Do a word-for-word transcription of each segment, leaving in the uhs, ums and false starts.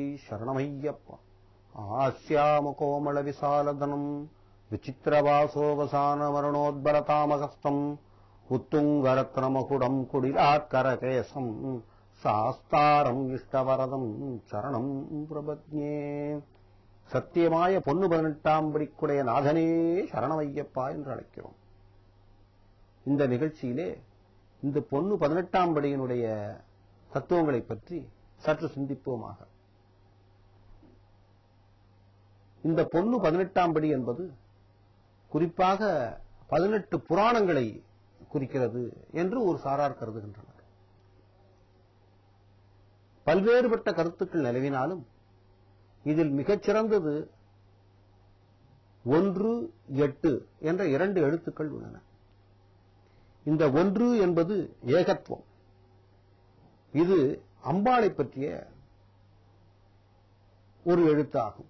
சரணமையப்பா. ஆஸ்யாம கோமள விசாலதனம் விசித்திரவாசோவசான மரணோத்பரதாமகஸ்தம் உத்துங்கரத்னமகுடம் குடிலாத்கரகேசம் சாஸ்தாரம் இஷ்டவரதம் சரணம் பிரபத்யே. சத்தியமாய பொன்னு பதினெட்டாம் படிக்குடைய நாதனே சரணமையப்பா என்று அழைக்கிறோம். இந்த நிகழ்ச்சியிலே இந்த பொன்னு பதினெட்டாம் படியினுடைய தத்துவங்களை பற்றி சற்று சிந்திப்போமாக. இந்த பொன்னு பதினெட்டாம் படி என்பது குறிப்பாக பதினெட்டு புராணங்களை குறிக்கிறது என்று ஒரு சாரார் கருதுகின்றனர். பல்வேறுபட்ட கருத்துக்கள் நிலவினாலும் இதில் மிகச்சிறந்தது ஒன்று எட்டு என்ற இரண்டு எழுத்துக்கள் உள்ளன. இந்த ஒன்று என்பது ஏகத்துவம். இது அம்பாளை பற்றிய ஒரு எழுத்தாகும்.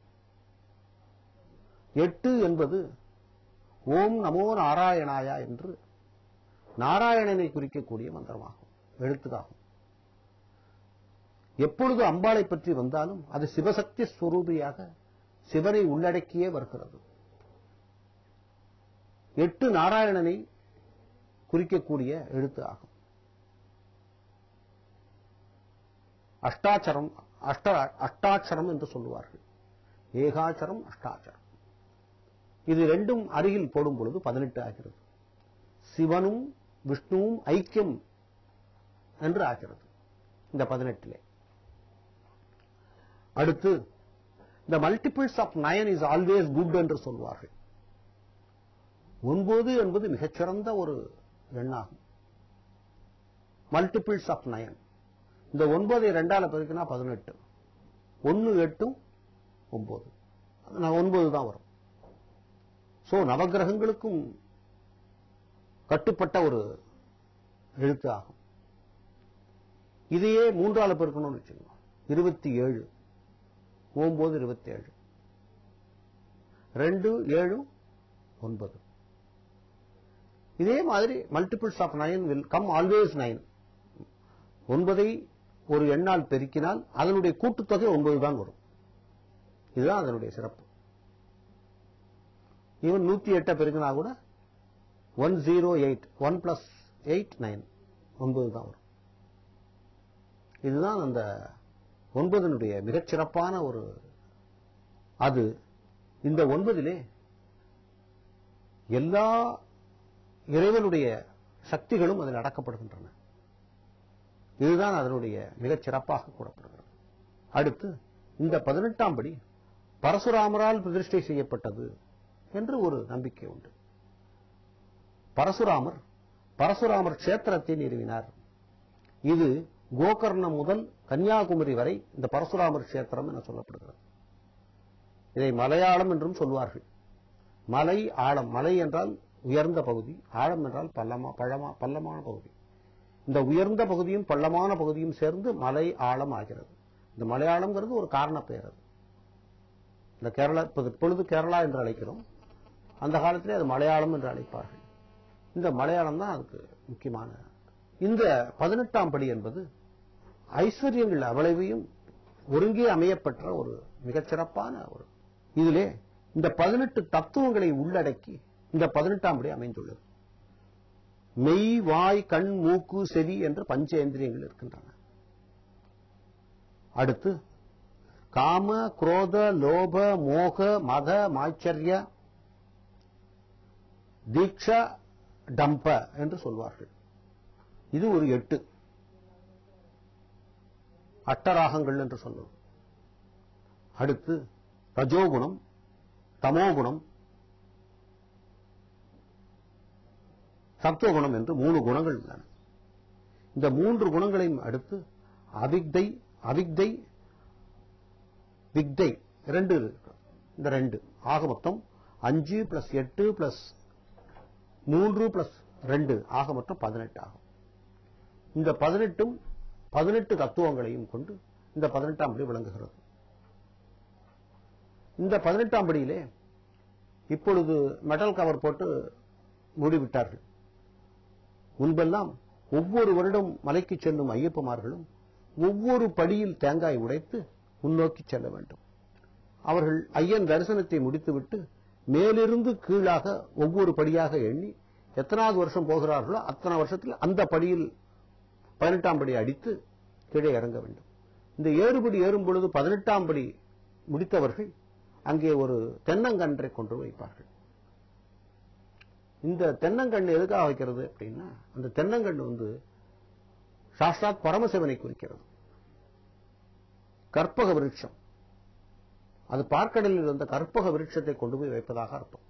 எட்டு என்பது ஓம் நமோ நாராயணாயா என்று நாராயணனை குறிக்கக்கூடிய மந்திரமாகும், எழுத்துக்காகும். எப்பொழுது அம்பாளை பற்றி வந்தாலும் அது சிவசக்தி ஸ்வரூபியாக சிவனை உள்ளடக்கியே வருகிறது. எட்டு நாராயணனை குறிக்கக்கூடிய எழுத்து ஆகும். அஷ்டாட்சரம் அஷ்ட அஷ்டாட்சரம் என்று சொல்லுவார்கள். ஏகாட்சரம் அஷ்டாட்சரம். இது ரெண்டும் அருகில் போடும் பொழுது பதினெட்டு ஆகிறது. சிவனும் விஷ்ணுவும் ஐக்கியம் என்று ஆகிறது இந்த பதினெட்டிலே. அடுத்து the multiples of nine is always good என்று சொல்வார்கள். ஒன்பது என்பது மிகச்சிறந்த ஒரு எண்ணாகும். Multiples of nine. இந்த ஒன்பதை ரெண்டால பெருக்கினா பதினெட்டு. ஒன்னு எட்டும் ஒன்பது. ஒன்பது தான் வரும். சோ நவகிரகங்களுக்கும் கட்டுப்பட்ட ஒரு எழுத்து ஆகும். இதையே மூன்றால பெருக்கணும்னு வச்சுக்கோங்க. இருபத்தி ஏழு. ஒன்பது இருபத்தி ஏழு. ரெண்டு ஏழு ஒன்பது. இதே மாதிரி multiples of nine will come always nine. ஒன்பதை ஒரு எண்ணால் பெருக்கினால் அதனுடைய கூட்டுத்தொகை ஒன்பது தான் வரும். இதுதான் அதனுடைய சிறப்பு. ஈவன் நூத்தி எட்டை பெருக்கினா கூட one zero eight one plus eight nine ஒன்பது தான் வரும். இதுதான் அந்த ஒன்பதனுடைய மிகச்சிறப்பான ஒரு அது. இந்த ஒன்பதிலே எல்லா இறைவனுடைய சக்திகளும் அதில் அடக்கப்படுகின்றன. இதுதான் அதனுடைய மிகச் சிறப்பாக கூறப்படுகிறது. அடுத்து இந்த பதினெட்டாம் படி பரசுராமரால் பிரதிஷ்டை செய்யப்பட்டது என்று ஒரு நம்பிக்கை உண்டு. பரசுராமர் பரசுராமர் கஷேத்திரத்தை நிறுவினார். இது கோகர்ணம் முதல் கன்னியாகுமரி வரை இந்த பரசுராமர் கஷேத்திரம் என சொல்லப்படுகிறது. இதை மலையாளம் என்றும் சொல்வார்கள். மலை ஆழம். மலை என்றால் உயர்ந்த பகுதி, ஆழம் என்றால் பள்ளமா பழமா பள்ளமான பகுதி. இந்த உயர்ந்த பகுதியும் பள்ளமான பகுதியும் சேர்ந்து மலை ஆழம் ஆகிறது. இந்த மலையாளம்ங்கிறது ஒரு காரண பெயர். அது இந்த கேரளா இப்பொழுது கேரளா என்று அழைக்கிறோம். அந்த காலத்திலே அது மலையாளம் என்று அழைப்பார்கள். இந்த மலையாளம் தான் அதுக்கு முக்கியமான. இந்த பதினெட்டாம் படி என்பது ஐஸ்வர்யங்கள் அவ்வளவையும் ஒருங்கே அமையப்பட்ட ஒரு மிகச்சிறப்பான ஒரு. இதிலே இந்த பதினெட்டு தத்துவங்களை உள்ளடக்கி இந்த பதினெட்டாம் படி அமைந்துள்ளது. மெய், வாய், கண், மூக்கு, செவி என்ற பஞ்சேந்திரியங்கள் இருக்கின்றன. அடுத்து காம, குரோத, லோப, மோக, மத, மாச்சரிய, தீட்சா, டம்ப என்று சொல்வார்கள். இது ஒரு எட்டு அட்டராகங்கள் என்று சொல்வது. அடுத்து ரஜோகுணம், தமோகுணம், சத்துவகுணம் என்று மூணு குணங்கள் உள்ளன. இந்த மூன்று குணங்களையும் அடுத்து அவிக்தை, அவிக்தை, விக்தை இரண்டு. இந்த ரெண்டு ஆக மொத்தம் அஞ்சு பிளஸ் எட்டு பிளஸ் மூன்று பிளஸ் ரெண்டு ஆக மொத்தம் பதினெட்டு ஆகும். இந்த பதினெட்டும் பதினெட்டு தத்துவங்களையும் கொண்டு இந்த பதினெட்டாம் படி விளங்குகிறது. இந்த பதினெட்டாம் படியிலே இப்பொழுது மெட்டல் கவர் போட்டு மூடிவிட்டார்கள். முன்பெல்லாம் ஒவ்வொரு வருடம் மலைக்கு செல்லும் ஐயப்பமார்களும் ஒவ்வொரு படியில் தேங்காய் உடைத்து முன்னோக்கி செல்ல வேண்டும். அவர்கள் ஐயன் தரிசனத்தை முடித்துவிட்டு மேலிருந்து கீழாக ஒவ்வொரு படியாக எண்ணி எத்தனாவது வருஷம் போகிறார்களோ அத்தனை வருஷத்தில் அந்த படியில் பதினெட்டாம் படி அடித்து கீழே இறங்க வேண்டும். இந்த ஏறுபடி ஏறும் பொழுது பதினெட்டாம் படி முடித்தவர்கள் அங்கே ஒரு தென்னங்கன்றை கொண்டு வைப்பார்கள். இந்த தென்னங்கன்று எதுக்காக வைக்கிறது அப்படின்னா, அந்த தென்னங்கன்று வந்து சாஸ்தாத் பரமசிவனை குறிக்கிறது. கற்பக விருட்சம், அது பார்க்கடலில் இருந்த கற்பக விருட்சத்தை கொண்டு போய் வைப்பதாக அர்த்தம்.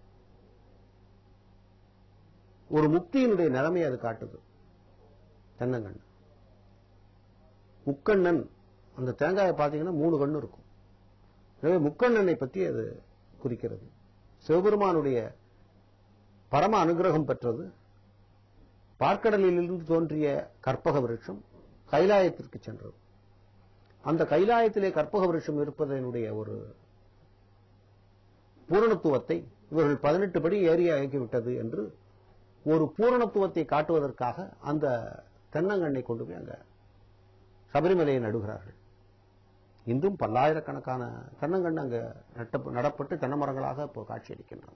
ஒரு முக்தியினுடைய நிலைமை அது காட்டுது. தென்னங்கண்ணு முக்கண்ணன், அந்த தேங்காயை பார்த்தீங்கன்னா மூணு கண்ணு இருக்கும். எனவே முக்கண்ணனை பற்றி அது குறிக்கிறது. சிவபெருமானுடைய பரம அனுகிரகம் பெற்றது. பார்க்கடலிலிருந்து தோன்றிய கற்பக விருட்சம் கைலாயத்திற்கு சென்றது. அந்த கைலாயத்திலே கற்பக விருட்சம் இருப்பதனுடைய ஒரு பூரணத்துவத்தை இவர்கள் பதினெட்டு படி ஏறி ஆகிவிட்டது என்று ஒரு பூரணத்துவத்தை காட்டுவதற்காக அந்த தென்னங்கண்ணை கொண்டு போய் அங்க சபரிமலையை நடுகிறார்கள். இன்றும் பல்லாயிரக்கணக்கான தென்னங்கண்ணு அங்க நடப்பட்டு தென்னை மரங்களாக இப்போ காட்சியளிக்கின்றன.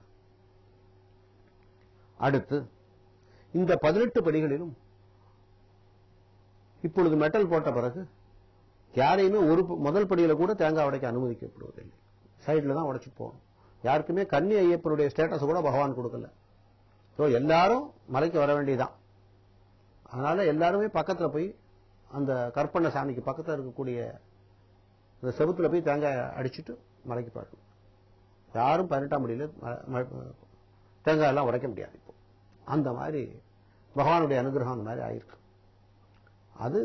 அடுத்து இந்த பதினெட்டு படிகளிலும் இப்பொழுது மெட்டல் போட்ட பிறகு யாரையுமே ஒரு முதல் படியில கூட தேங்காய் உடைக்க அனுமதிக்கப்படுவதில்லை. சைட்ல தான் உடைச்சு போகணும். யாருக்குமே கன்னி ஐயப்பனுடைய ஸ்டேட்டஸ் கூட பகவான் கொடுக்கல. எல்லாரும் மலைக்கு வர வேண்டியதான். அதனால எல்லாருமே பக்கத்துல போய் அந்த கற்பனை சாமிக்கு பக்கத்தில் இருக்கக்கூடிய அந்த செவுத்துல போய் தேங்காய் அடிச்சுட்டு மலைக்கு பார்க்கணும். யாரும் பதினெட்டாம் படியில தேங்காய் எல்லாம் உடைக்க முடியாது. இப்போ அந்த மாதிரி பகவானுடைய அனுகிரகம் அந்த மாதிரி ஆயிருக்கு. அது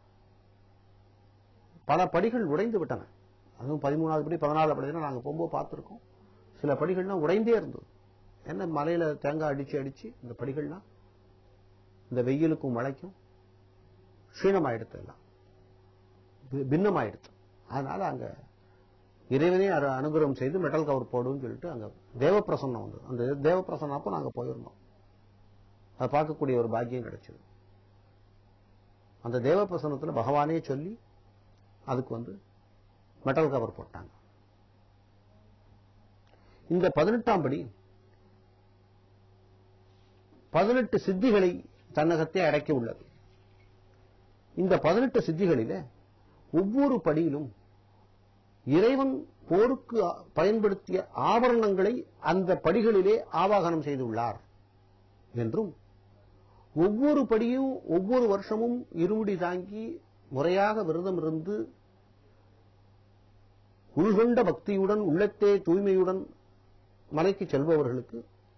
பல படிகள் உடைந்து விட்டன. அதுவும் பதிமூணாவது படி பதினாலு படி நாங்க போகும்போது பார்த்திருக்கோம். சில படிகள்லாம் உடைந்தே இருந்தது. என்ன மலையில தேங்காய் அடிச்சு அடிச்சு இந்த படிகள்லாம் இந்த வெயிலுக்கும் மழைக்கும் க்ஷீணமாயிடுத்து, எல்லாம் பின்னமாயிடுச்சு. அதனால அங்க இறைவனே அனுகிரகம் செய்து மெட்டல் கவர் போடுன்னு சொல்லிட்டு அங்க தேவப்பிரசன்னம் வந்தது. அந்த தேவப்பிரசன்னம் அப்போ நாங்க போயிருந்தோம். அதை பார்க்கக்கூடிய ஒரு பாக்கியம் கிடைச்சது. அந்த தேவப்பிரசன்னத்தில் பகவானே சொல்லி அதுக்கு வந்து மெட்டல் கவர் போட்டாங்க. இந்த பதினெட்டாம் படி பதினெட்டு சித்திகளை தன்னகத்தை அடக்கி உள்ளது. இந்த பதினெட்டு சித்திகளில ஒவ்வொரு படியிலும் இறைவன் போருக்கு பயன்படுத்திய ஆபரணங்களை அந்த படிகளிலே ஆவாகனம் செய்துள்ளார் என்றும், ஒவ்வொரு படியும் ஒவ்வொரு வருஷமும் இருமுடி தாங்கி முறையாக விரதம் இருந்து உள்கொண்ட பக்தியுடன் உள்ளத்தே தூய்மையுடன் மலைக்கு செல்பவர்களுக்கு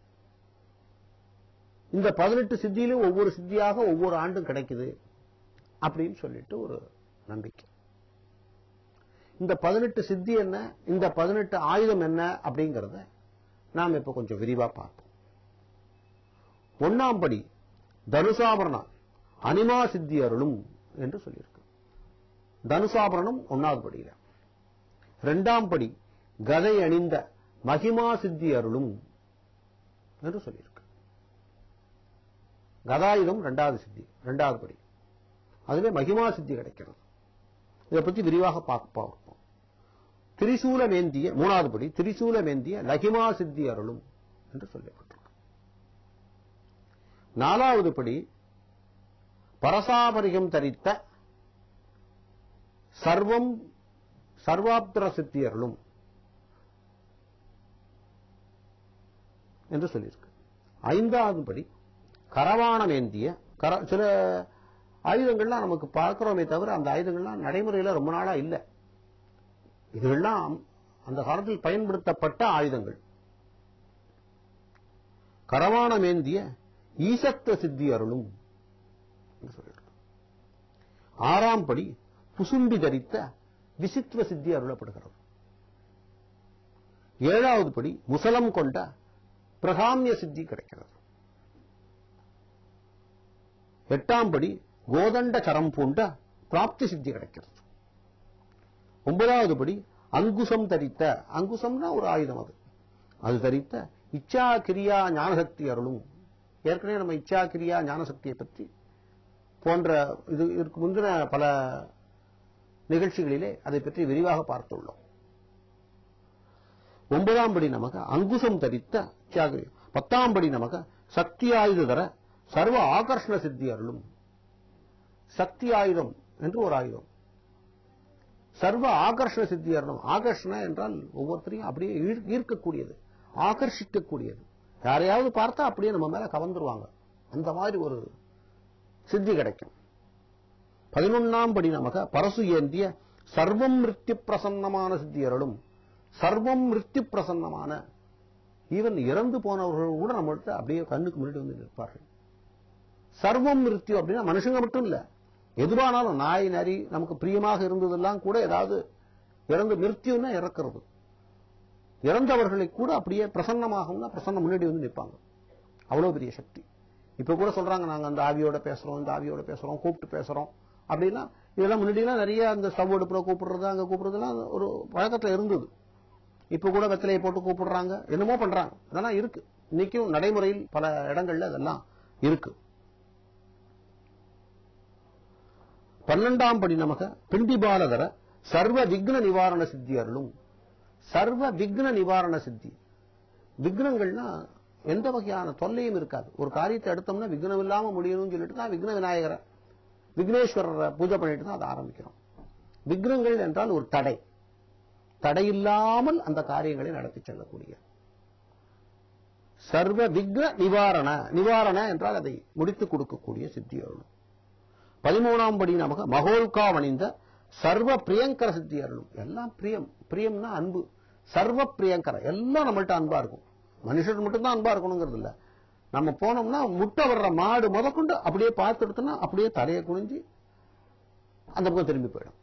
இந்த பதினெட்டு சித்தியிலும் ஒவ்வொரு சித்தியாக ஒவ்வொரு ஆண்டும் கிடைக்குது அப்படின்னு சொல்லிட்டு ஒரு நம்பிக்கை. இந்த பதினெட்டு சித்தி என்ன, இந்த பதினெட்டு ஆயுதம் என்ன அப்படிங்கறத நாம் இப்ப கொஞ்சம் விரிவா பார்ப்போம். ஒன்னாம் படி தனுசாபரணம் அனிமா சித்தி அருளும் என்று சொல்லியிருக்கு. தனுசாபரணம் ஒன்னாவது படியில. இரண்டாம் படி கதை அணிந்த மகிமா சித்தி அருளும் என்று சொல்லியிருக்கு. கதாயுதம் இரண்டாவது சித்தி, இரண்டாவது படி. அதுவே மகிமா சித்தி கிடைக்கிறது. இதை பற்றி விரிவாக பார்ப்போம். திரிசூல மேந்திய மூணாவது படி திரிசூல மேந்திய லகிமா சித்தி அருளும் என்று சொல்லப்பட்டிருக்கு. நாலாவது படி பரசாபரிகம் தரித்த சர்வம் சர்வாப்தர சித்தி அருளும் என்று சொல்லியிருக்கு. ஐந்தாவது படி கரவாணம் ஏந்திய சில ஆயுதங்கள்லாம் நமக்கு பார்க்கிறோமே தவிர அந்த ஆயுதங்கள்லாம் நடைமுறையில ரொம்ப நாளா இல்லை. இதுவெல்லாம் அந்த காலத்தில் பயன்படுத்தப்பட்ட ஆயுதங்கள். கரவாணம் ஏந்திய ஈசத்துவ சித்தி அருளும். ஆறாம் படி புசுண்டி தரித்த விசித்துவ சித்தி அருளப்படுகிறது. ஏழாவது படி முசலம் கொண்ட பிரகாமிய சித்தி கிடைக்கிறது. எட்டாம் படி கோதண்ட சரம் பூண்ட பிராப்தி சித்தி கிடைக்கிறது. ஒன்பதாவது படி அங்குசம் தரித்த, அங்குசம்னா ஒரு ஆயுதம், அது அது தரித்த இச்சா கிரியா ஞானசக்தி அருளும். ஏற்கனவே நம்ம இச்சா கிரியா ஞானசக்தியை பற்றி போன்ற இது இதற்கு முந்தின பல நிகழ்ச்சிகளிலே அதை பற்றி விரிவாக பார்த்துள்ளோம். ஒன்பதாம் படி நமக்கு அங்குசம் தரித்த தியாகி, பத்தாம் படி நமக்கு சக்தி ஆயுத தர சர்வ ஆகர்ஷண சித்தி அருளும். சக்தி ஆயுதம் என்று ஒரு ஆயுதம், சர்வ ஆகர்ஷண சித்தி அருளும். ஆகர்ஷண என்றால் ஒவ்வொருத்தரையும் அப்படியே ஈர்க்கக்கூடியது, ஆகர்ஷிக்கக்கூடியது. யாரையாவது பார்த்தா அப்படியே நம்ம மேல கவர்ந்துருவாங்க, அந்த மாதிரி ஒரு சித்தி கிடைக்கும். பதினொன்னாம் படி நமக்கு பரசு ஏந்திய சர்வம் மிருத்தி பிரசன்னமான சித்தி அருளும். சர்வம் மிருத்தி பிரசன்னமான, ஈவன் இறந்து போனவர்கள் கூட நம்மள்கிட்ட அப்படியே கண்ணுக்கு முன்னாடி வந்து நிற்பார்கள். சர்வம் மிருத்யு அப்படின்னா மனுஷங்க மட்டும் இல்ல, எதுவானாலும் நாய் நரி நமக்கு பிரியமாக இருந்ததெல்லாம் கூட ஏதாவது இறந்து, மிருத்யுன்னா இறக்கிறது, இறந்தவர்களை கூட அப்படியே பிரசன்னமாகும்னா பிரசன்னம் முன்னாடி வந்து நிற்பாங்க. அவ்வளவு பெரிய சக்தி. இப்ப கூட சொல்றாங்க, நாங்க அந்த ஆவியோட பேசுறோம், இந்த ஆவியோட பேசுறோம், கூப்பிட்டு பேசுறோம் அப்படின்னா, இதெல்லாம் முன்னாடியெல்லாம் நிறைய அந்த ஸ்டவ் அடுப்புல கூப்பிடுறது, அங்க கூப்பிடுறதுலாம் ஒரு பழக்கத்துல இருந்தது. இப்ப கூட வெத்தலையை போட்டு கூப்பிடுறாங்க, என்னமோ பண்றாங்க, அதெல்லாம் இருக்கு. இன்னைக்கும் நடைமுறையில் பல இடங்கள்ல அதெல்லாம் இருக்கு. பன்னெண்டாம் படி நமக்கு பிண்டிபாலதர சர்வ விக்ன நிவாரண சித்தி அருளும். சர்வ விக்ன நிவாரண சித்தி, விக்னங்கள்னா எந்த வகையான தொல்லையும் இருக்காது. ஒரு காரியத்தை எடுத்தோம்னா விக்னம் இல்லாம முடியணும்னு சொல்லிட்டு தான் விக்ன விநாயகரை, விக்னேஸ்வரரை பூஜை பண்ணிட்டு தான் அதை ஆரம்பிக்கிறோம். விக்னங்கள் என்றால் ஒரு தடை, தடையில்லாமல் அந்த காரியங்களை நடத்தி செல்லக்கூடிய சர்வ விக்ன நிவாரண. நிவாரண என்றால் அதை முடித்துக் கொடுக்கக்கூடிய சித்தி அருளும். பதிமூணாம் படி நமக்கு மகோல்கா வணிந்த சர்வ பிரியங்கர சித்தி அருளும். எல்லாம் பிரியம், பிரியம்னா அன்பு, சர்வ பிரியங்கர, எல்லாம் நம்மள்ட்ட அன்பா இருக்கும். மனுஷர் மட்டும்தான் அன்பா இருக்கணுங்கிறது இல்ல. நம்ம போனோம்னா முட்டை வர்ற மாடு முதற்கொண்டு அப்படியே பார்த்து எடுத்தோம்னா அப்படியே தலையை குனிஞ்சு அந்த பக்கம் திரும்பி போயிடும்.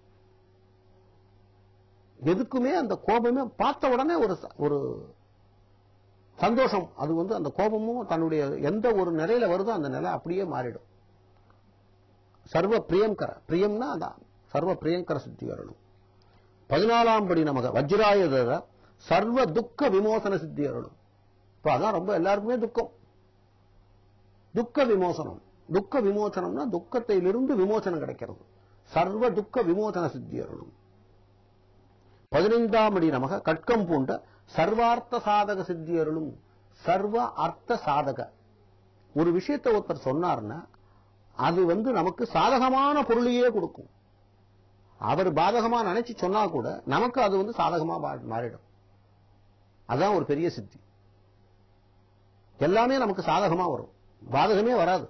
எதுக்குமே அந்த கோபமே பார்த்த உடனே ஒரு ஒரு சந்தோஷம், அது வந்து அந்த கோபமும் தன்னுடைய எந்த ஒரு நிலையில வருதோ அந்த நிலை அப்படியே மாறிடும். சர்வ பிரியங்கர, பிரியம்னா அதான் சர்வ பிரியங்கர சித்தி அருளும். பதினாலாம் படி நமக்கு வஜ்ராயுத சர்வ துக்க விமோசன சித்தி அருளும். இப்ப அதான் ரொம்ப எல்லாருக்குமே துக்கம், துக்க விமோசனம். துக்க விமோசனம்னா துக்கத்திலிருந்து விமோசனம் கிடைக்கிறது. சர்வ துக்க விமோசன சித்தி அருளும். பதினைந்தாம் படி நமக்கு கட்கம் பூண்ட சர்வார்த்த சாதக சித்தி அருளும். சர்வ அர்த்த சாதக, ஒரு விஷயத்தை ஒருத்தர் சொன்னார்னா அது வந்து நமக்கு சாதகமான பொருளையே கொடுக்கும். அவர் பாதகமா நினைச்சு சொன்னா கூட நமக்கு அது வந்து சாதகமா மாறிடும். அதான் ஒரு பெரிய சித்தி. எல்லாமே நமக்கு சாதகமா வரும், பாதகமே வராது.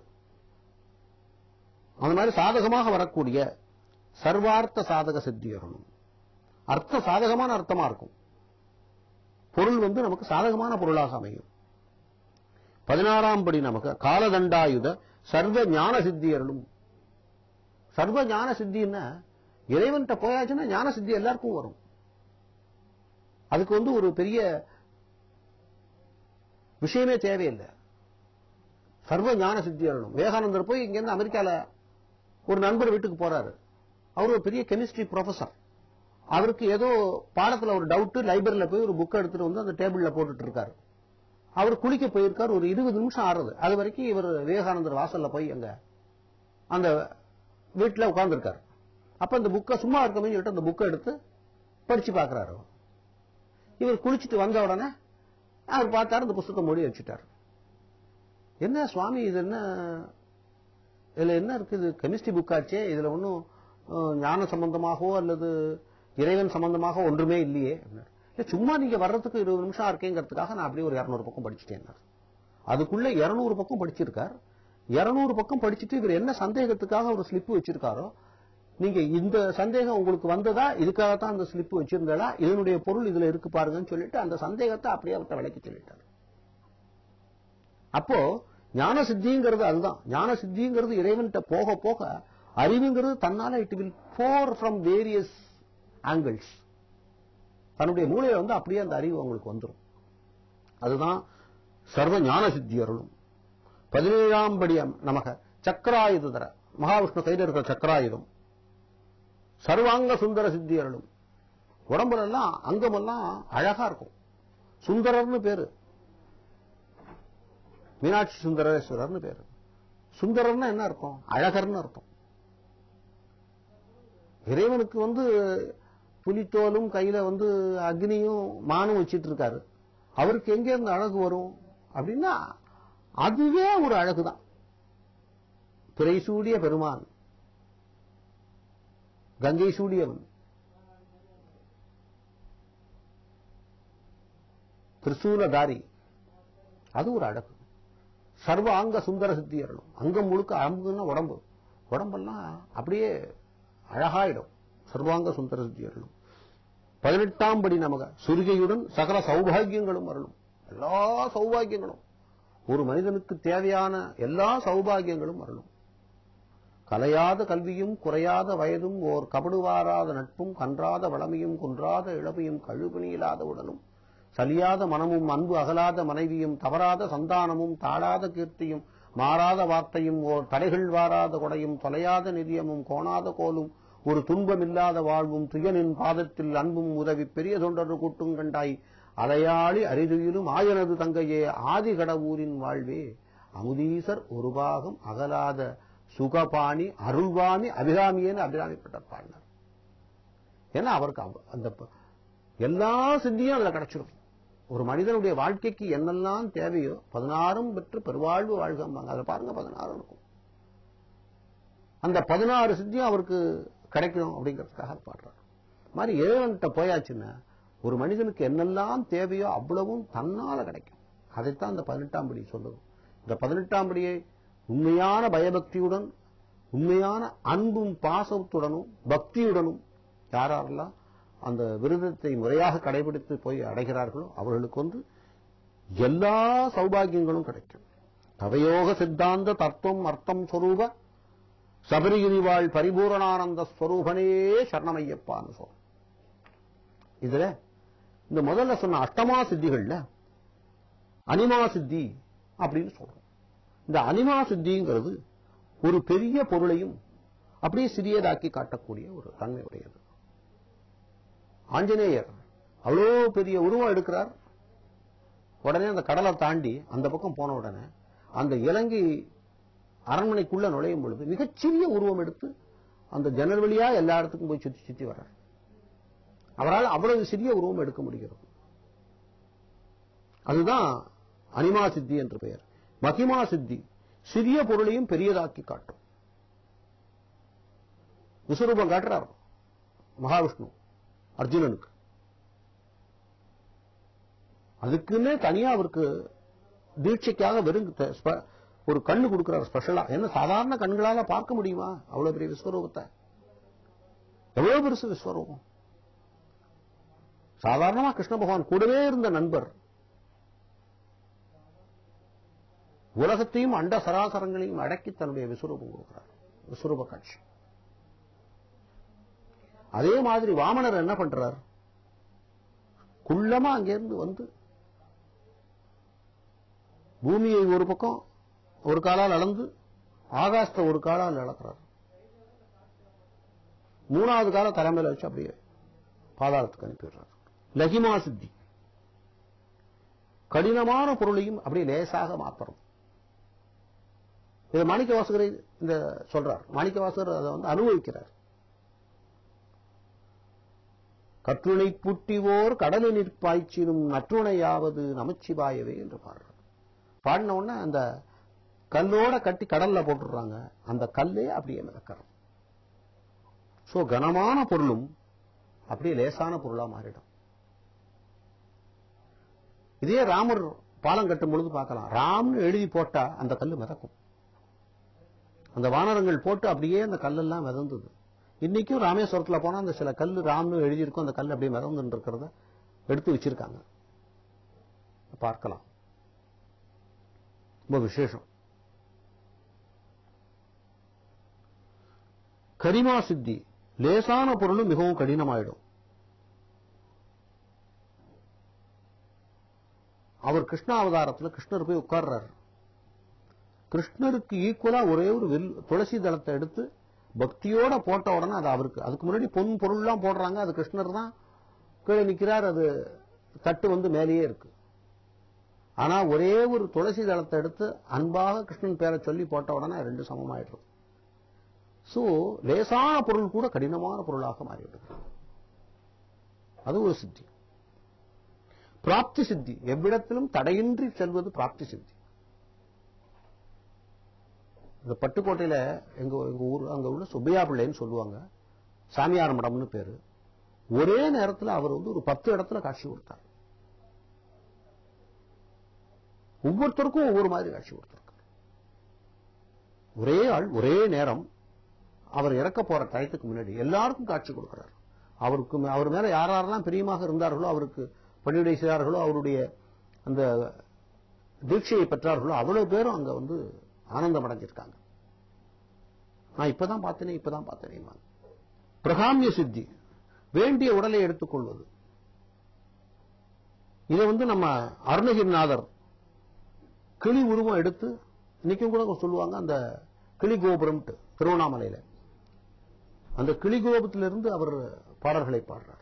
அந்த மாதிரி சாதகமாக வரக்கூடிய சர்வார்த்த சாதக சித்தி அருளும். அர்த்த சாதகமான அர்த்தமா இருக்கும், பொருள் வந்து நமக்கு சாதகமான பொருளாக அமையும். பதினாறாம் படி நமக்கு காலதண்டாயுத சர்வ ஞான சித்தி அருளும். சர்வ ஞான சித்தின்னா இறைவன்கிட்ட போயாச்சுன்னா ஞான சித்தி எல்லாருக்கும் வரும். அதுக்கு வந்து ஒரு பெரிய விஷயமே தேவையில்லை. சர்வ ஞான சித்தி அருளும். விவேகானந்தர் போய் இங்கிருந்து அமெரிக்கால ஒரு நண்பர் வீட்டுக்கு போறாரு. அவர் ஒரு பெரிய கெமிஸ்ட்ரி ப்ரொஃபசர். அவருக்கு ஏதோ பாடத்துல ஒரு டவுட், லைப்ரரியில போய் ஒரு புக் எடுத்துட்டு வந்து அந்த டேபிள்ல போட்டுட்டு இருக்காரு. அவர் குளிக்க போயிருக்காரு, ஒரு இருபது நிமிஷம் ஆறுது. அது வரைக்கும் இவர் விவேகானந்தர் வாசல்ல போய் அங்க அந்த வீட்டுல உட்கார்ந்து இருக்காரு. அப்ப இந்த புக்கை சும்மா இருக்கமே சொல்லிட்டு அந்த புக்கை எடுத்து படிச்சு பாக்குறாரு. இவர் குளிச்சுட்டு வந்த உடனே அவர் பார்த்தாரு, இந்த புத்தகத்தை மூடி வச்சுட்டார். என்ன சுவாமி இது, என்ன இதுல என்ன இருக்கு, இது கெமிஸ்ட்ரி புக்காச்சே, இதுல ஒன்னும் ஞான சம்பந்தமாகவோ அல்லது இறைவன் சம்பந்தமாக ஒன்றுமே இல்லையே. சும்மா நீங்க வர்றதுக்கு இருபது நிமிஷம் இருக்கேங்கிறதுக்காக நான் அப்படியே ஒரு இருநூறு பக்கம் படிச்சுட்டேன். அதுக்குள்ள இருநூறு பக்கம் படிச்சிருக்கார். இருநூறு பக்கம் படிச்சுட்டு இவர் என்ன சந்தேகத்துக்காக ஒரு ஸ்லிப் வச்சிருக்காரோ, நீங்க இந்த சந்தேகம் உங்களுக்கு வந்ததா, இதுக்காகத்தான் அந்த ஸ்லிப் வச்சிருந்தா, இதனுடைய பொருள் இதுல இருக்கு பாருங்கன்னு சொல்லிட்டு அந்த சந்தேகத்தை அப்படியே அவர்கிட்ட விளக்கி சொல்லிட்டார். அப்போ ஞான சித்திங்கிறது அதுதான். ஞான சித்திங்கிறது இறைவன்கிட்ட போக போக அறிவுங்கிறது தன்னால it will pour from various angles. தன்னுடைய மூளையில வந்து அப்படியே அந்த அறிவு உங்களுக்கு வந்துடும். அதுதான் சர்வ ஞான சித்தி அருளும். பதினேழாம் படி நமக சக்கராயுதர, மகாவிஷ்ணு கையில் இருக்கிற சக்கராயுதம் சர்வாங்க சுந்தர சித்தி அருளும். உடம்புல எல்லாம் அங்கமெல்லாம் அழகா இருக்கும். சுந்தரர்னு பேரு, மீனாட்சி சுந்தரேஸ்வரர்னு பேரு. சுந்தரர்னா என்ன அர்த்தம்? அழகர்னு அர்த்தம். இறைவனுக்கு வந்து புலித்தோலும் கையில வந்து அக்னியும் மானும் வச்சிட்டு இருக்காரு. அவருக்கு எங்க இருந்து அழகு வரும் அப்படின்னா அதுவே ஒரு அழகுதான். பிறை சூடிய பெருமான், கங்கை சூடியவன், திரிசூலதாரி, அது ஒரு அழகு. சர்வ அங்க சுந்தர சித்தி அருளும். அங்கம் முழுக்க அம்புன்னா உடம்பு, உடம்பெல்லாம் அப்படியே அழகாயிடும். சர்வாங்க சுந்தர சித்தி அருளும். பதினெட்டாம் படி நமக சுருகையுடன் சகல சௌபாகியங்களும் அருளும். எல்லா சௌபாகியங்களும், ஒரு மனிதனுக்கு தேவையான எல்லா சௌபாகியங்களும் அருளும். கலையாத கல்வியும் குறையாத வயதும் ஓர் கபடுவாராத நட்பும் கன்றாத வளமையும் குன்றாத இளமையும் கழுபணியில்லாத உடலும் சலியாத மனமும் அன்பு அகலாத மனைவியும் தவறாத சந்தானமும் தாழாத கீர்த்தியும் மாறாத வார்த்தையும் ஓர் தடைகள் வாராத கொடையும் தொலையாத நிதியமும் கோணாத கோலும் ஒரு துன்பமில்லாத வாழ்வும் துயனின் பாதத்தில் அன்பும் உதவி பெரிய தொண்டர் கூட்டும் கண்டாய் அலையாளி அரிதுயிலும் ஆயனது தங்கையே ஆதி கடவுரின் வாழ்வே அமுதீசர் ஒரு பாகம் அகலாத சுகபாணி அருள்வாமி அபிராமியேன்னு அபிராமிப்பட்டார் பாடினார். ஏன்னா அவருக்கு அந்த எல்லா சித்தியும் அதுல கிடைச்சிடும். ஒரு மனிதனுடைய வாழ்க்கைக்கு என்னெல்லாம் தேவையோ பதினாறும் பெற்று பெருவாழ்வு வாழ்க்கம்பாங்க. அதுல பாருங்க பதினாறு இருக்கும். அந்த பதினாறு சித்தியும் அவருக்கு கிடைக்கணும் அப்படிங்கிறதுக்காக பாடுறார். மாதிரி இறைவன்கிட்ட போயாச்சுன்னா ஒரு மனிதனுக்கு என்னெல்லாம் தேவையோ அவ்வளவும் தன்னால கிடைக்கும். அதைத்தான் இந்த பதினெட்டாம் படி சொல்லுது. இந்த பதினெட்டாம் படியை உண்மையான பயபக்தியுடன், உண்மையான அன்பும் பாசத்துடனும் பக்தியுடனும் யாரெல்லாம் அந்த விரதத்தை முறையாக கடைபிடித்து போய் அடைகிறார்களோ அவர்களுக்கு வந்து எல்லா சௌபாகியங்களும் கிடைக்கும். தவயோக சித்தாந்த தத்துவம் அர்த்தம் ஸ்வரூப சபரிகிரிவாள் பரிபூரணானந்த ஸ்வரூபனே சரணமையப்பான்னு சொல்றோம். இதுல இந்த முதல்ல சொன்ன அஷ்டமா சித்திகள்ல அனிமா சித்தி அப்படின்னு சொல்றோம். இந்த அனிமா சித்திங்கிறது ஒரு பெரிய பொருளையும் அப்படியே சிறியதாக்கி காட்டக்கூடிய ஒரு தன்மை உடையது. ஆஞ்சநேயர் அவ்வளோ பெரிய உருவம் எடுக்கிறார். உடனே அந்த கடலை தாண்டி அந்த பக்கம் போன உடனே அந்த இலங்கை அரண்மனைக்குள்ள நுழையும் பொழுது மிகச்சிறிய உருவம் எடுத்து அந்த ஜன்னல் வழியா எல்லா இடத்துக்கும் போய் சுத்தி சுத்தி வர்றார். அவரால் அவ்வளவு சிறிய உருவம் எடுக்க முடிகிறது. அதுதான் அனிமா சித்தி என்று பெயர். மகிமா சித்தி சிறிய பொருளையும் பெரியதாக்கி காட்டும். விஸ்வரூபம் காட்டுறார் மகாவிஷ்ணு அர்ஜுனனுக்கு. அதுக்குன்னே தனியா அவருக்கு தீட்சைக்காக வெறும் ஒரு கண்ணு கொடுக்கிறார் ஸ்பெஷலா. என்ன சாதாரண கண்களால பார்க்க முடியுமா அவ்வளவு பெரிய விஸ்வரூபத்தை? எவ்வளவு பெருசு விஸ்வரூபம்! சாதாரணமா கிருஷ்ண பகவான் கூடவே இருந்த நண்பர் உலகத்தையும் அண்ட சராசரங்களையும் அடக்கி தன்னுடைய விஸ்வரூபம் கொடுக்கிறார். விஸ்வரூப காட்சி. அதே மாதிரி வாமனர் என்ன பண்றார்? குள்ளமா அங்கிருந்து வந்து பூமியை ஒரு பக்கம் ஒரு காலால் அளந்து ஆகாசத்தை ஒரு காலால் அளக்கிறார். மூணாவது கால தலைமையில வச்சு அப்படியே பாதாளத்துக்கு அனுப்பிடுறார். லகிமா சித்தி கடினமான பொருளையும் அப்படியே லேசாக மாத்திரம். இதை மாணிக்க வாசகரை இந்த சொல்றார். மாணிக்க வாசகர் அதை வந்து அனுபவிக்கிறார். கற்றுணை பூட்டிவோர் கடலை நிற்பாய்ச்சினும் நற்றுணையாவது நமச்சிவாயவே என்று பாடுறார். பாடின உடனே அந்த கல்லோட கட்டி கடல்ல போட்டுடுறாங்க. அந்த கல்லே அப்படியே மிதக்கிறது. சோ கனமான பொருளும் அப்படியே லேசான பொருளா மாறிடும். இதே ராமர் பாலம் கட்டும் பொழுது பார்க்கலாம். ராம்னு எழுதி போட்டா அந்த கல்லு மிதக்கும். அந்த வானரங்கள் போட்டு அப்படியே அந்த கல்லெல்லாம் மிதந்தது. இன்னைக்கும் ராமேஸ்வரத்துல போனா அந்த சில கல்லு ராம்னு எழுதியிருக்கும். அந்த கல் அப்படியே மிதந்து இருக்கிறத எடுத்து வச்சிருக்காங்க, பார்க்கலாம். ரொம்ப விசேஷம். கரிமா சித்தி லேசான பொருளும் மிகவும் கடினமாயிடும். அவர் கிருஷ்ண அவதாரத்தில் கிருஷ்ணர் போய் உட்கார்றாரு. கிருஷ்ணருக்கு ஈக்குவலா ஒரே ஒரு வில் துளசி தளத்தை எடுத்து பக்தியோட போட்ட உடனே அது அவருக்கு, அதுக்கு முன்னாடி பொன் பொருள்லாம் போடுறாங்க. அது கிருஷ்ணர் தான் கீழே நிற்கிறார். அது தட்டு வந்து மேலேயே இருக்கு. ஆனா ஒரே ஒரு துளசி தளத்தை எடுத்து அன்பாக கிருஷ்ணன் பேரை சொல்லி போட்ட உடனே ரெண்டு சமமாயிடுறது. சோ லேசான பொருள் கூட கடினமான பொருளாக மாறிவிடுகிறது. அது ஒரு சித்தி. பிராப்தி சித்தி, எவ்விடத்திலும் தடையின்றி செல்வது பிராப்தி சித்தி. இந்த பட்டுக்கோட்டையில எங்க எங்க ஊர் அங்க உள்ள சுப்பையா பிள்ளைன்னு சொல்லுவாங்க, சாமியார் மடம்னு பேரு. ஒரே நேரத்தில் அவர் வந்து ஒரு பத்து இடத்துல காட்சி கொடுத்தார். ஒவ்வொருத்தருக்கும் ஒவ்வொரு மாதிரி காட்சி கொடுத்தார். ஒரே ஆள் ஒரே நேரம் அவர் இறக்க போற டயத்துக்கு முன்னாடி எல்லாருக்கும் காட்சி கொடுக்கிறார். அவருக்கு அவர் மேல யாரெல்லாம் பிரியமாக இருந்தார்களோ, அவருக்கு பணிவிடை செய்தார்களோ, அவருடைய அந்த தீட்சையை பெற்றார்களோ அவ்வளவு பேரும் அங்க வந்து ஆனந்தம் அடைஞ்சிருக்காங்க. நான் இப்பதான் பார்த்தேனே இப்பதான் பார்த்தேனே. பிரகாமிய சித்தி, வேண்டிய உடலை எடுத்துக் கொள்வது. இதை வந்து நம்ம அருணகிரிநாதர் கிளி உருவம் எடுத்து இன்னைக்கும் கூட சொல்லுவாங்க, அந்த கிளி கோபுரம் திருவண்ணாமலையில அந்த கிளி கோபுரத்திலிருந்து அவர் பாடல்களை பாடுறார்.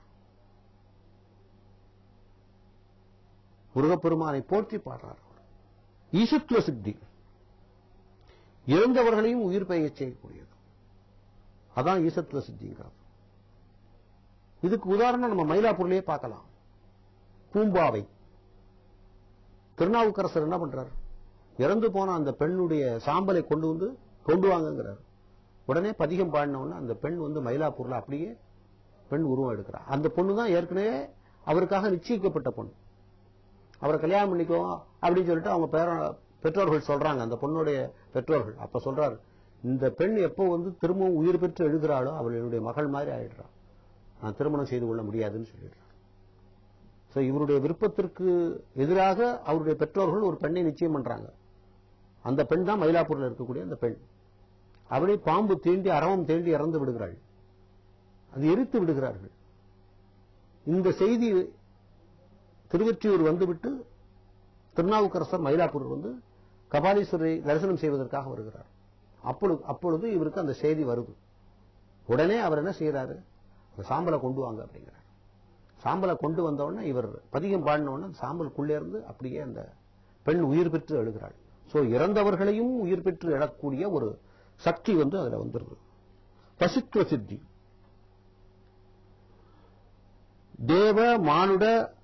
முருகப்பெருமானை போற்றி பாடுறார். ஈசத்துவ சித்தி, இறந்தவர்களையும் உயிர் பெய்ய செய்யக்கூடியது. அதான் ஈசத்துவ சித்திங்கிறது. இதுக்கு உதாரணம் நம்ம மயிலாப்பூர்லயே பார்க்கலாம். பூம்பாவை திருநாவுக்கரசர் என்ன பண்றார், இறந்து போன அந்த பெண்ணுடைய சாம்பலை கொண்டு வந்து கொண்டு வாங்கிறார். உடனே பதிகம் பாடினவுடனே அந்த பெண் வந்து மயிலாப்பூர்ல அப்படியே பெண் உருவம் எடுக்கிறார். அந்த பொண்ணு தான் ஏற்கனவே அவருக்காக நிச்சயிக்கப்பட்ட பொண்ணு. அவரை கல்யாணம் பண்ணிக்கோ அப்படின்னு சொல்லிட்டு அவங்க பேர பெற்றோர்கள் சொல்றாங்க, அந்த பொண்ணுடைய பெற்றோர்கள். அப்ப சொல்றாரு, இந்த பெண் எப்போ வந்து திரும்பவும் உயிர் பெற்று எழுகிறாளோ அவள் என்னுடைய மகள் மாதிரி ஆயிடுறான், நான் திருமணம் செய்து கொள்ள முடியாதுன்னு சொல்லிடுறார். இவருடைய விருப்பத்திற்கு எதிராக அவருடைய பெற்றோர்கள் ஒரு பெண்ணை நிச்சயம் பண்றாங்க. அந்த பெண் தான் மயிலாப்பூர்ல இருக்கக்கூடிய அந்த பெண். அவளை பாம்பு தீண்டி அரவம் தீண்டி இறந்து விடுகிறாள், அது எரித்து விடுகிறார்கள். இந்த செய்தி திருவொற்றியூர் வந்துவிட்டு திருநாவுக்கரசர் மயிலாப்பூர் வந்து கபாலீஸ்வரரை தரிசனம் செய்வதற்காக வருகிறார். அப்பொழுது அப்பொழுது இவருக்கு அந்த செய்தி வருது. உடனே அவர் என்ன செய்யறாரு, சாம்பலை கொண்டு வாங்க அப்படிங்கிறார். சாம்பலை கொண்டு வந்தவுடனே இவர் பதிகம் பாடின உடனே சாம்பலுக்குள்ளே இருந்து அப்படியே அந்த பெண் உயிர் பெற்று எழுகிறாள். சோ இறந்தவர்களையும் உயிர் பெற்று எழக்கூடிய ஒரு சக்தி வந்து அதுல வந்துருது. பசித்துவ சித்தி, தேவ மானுட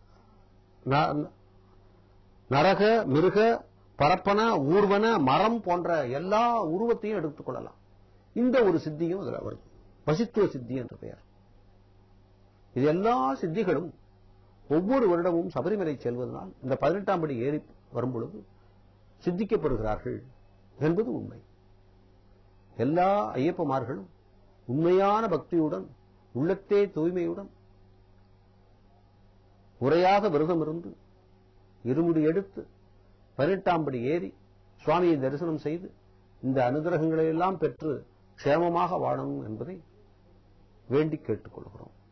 நரக மிருக பரப்பன ஊர்வன மரம் போன்ற எல்லா உருவத்தையும் எடுத்துக் கொள்ளலாம். இந்த ஒரு சித்தியும் அதுல வருது, பசித்துவ சித்தி என்ற பெயர். இது எல்லா சித்திகளும் ஒவ்வொரு வருடமும் சபரிமலை செல்வதனால் இந்த பதினெட்டாம் படி ஏறி வரும்பொழுது சித்திக்கப்படுகிறார்கள் என்பது உண்மை. எல்லா ஐயப்பமார்களும் உண்மையான பக்தியுடன் உள்ளத்தே தூய்மையுடன் முறையாக விரதம் இருந்து இருமுடி எடுத்து பதினெட்டாம் படி ஏறி சுவாமியை தரிசனம் செய்து இந்த அனுகிரகங்களை எல்லாம் பெற்று க்ஷேமமாக வாழணும் என்பதை வேண்டி கேட்டுக் கொள்கிறோம்.